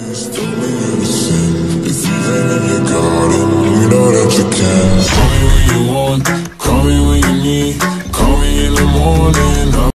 Just tell me when to sing. If even if you got it, you know that you can. Call me when you want, call me when